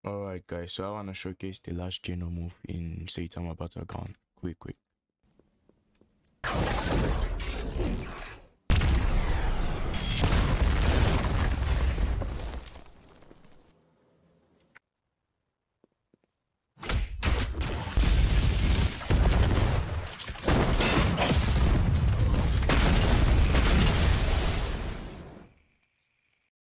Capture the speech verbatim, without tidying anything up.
Alright guys, so I wanna showcase the last Geno move in Saitama Battleground. Quick quick.